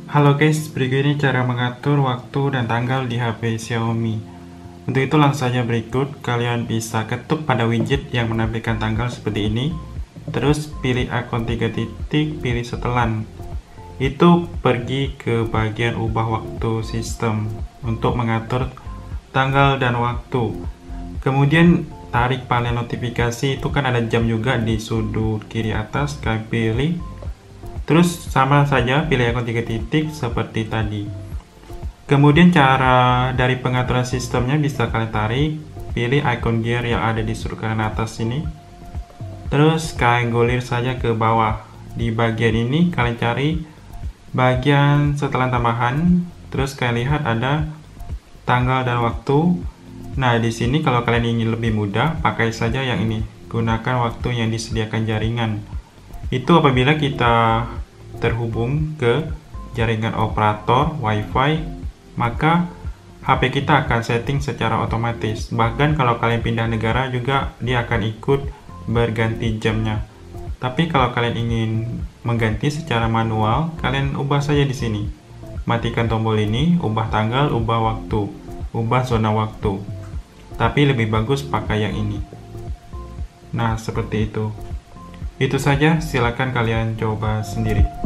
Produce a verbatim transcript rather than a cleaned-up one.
Halo guys, berikut ini cara mengatur waktu dan tanggal di H P Xiaomi. Untuk itu langsung saja berikut, kalian bisa ketuk pada widget yang menampilkan tanggal seperti ini. Terus pilih ikon tiga titik, pilih setelan. Itu pergi ke bagian ubah waktu sistem untuk mengatur tanggal dan waktu. Kemudian tarik panel notifikasi, itu kan ada jam juga di sudut kiri atas, kalian pilih. Terus sama saja pilih ikon tiga titik seperti tadi. Kemudian cara dari pengaturan sistemnya bisa kalian tarik, pilih ikon gear yang ada di sudut kanan atas ini. Terus kalian golir saja ke bawah. Di bagian ini kalian cari bagian setelan tambahan, terus kalian lihat ada tanggal dan waktu. Nah, di sini kalau kalian ingin lebih mudah, pakai saja yang ini. Gunakan waktu yang disediakan jaringan. Itu apabila kita terhubung ke jaringan operator Wi-Fi, maka H P kita akan setting secara otomatis. Bahkan kalau kalian pindah negara juga dia akan ikut berganti jamnya. Tapi kalau kalian ingin mengganti secara manual, kalian ubah saja di sini. Matikan tombol ini, ubah tanggal, ubah waktu, ubah zona waktu. Tapi lebih bagus pakai yang ini. Nah, seperti itu. Itu saja, silakan kalian coba sendiri.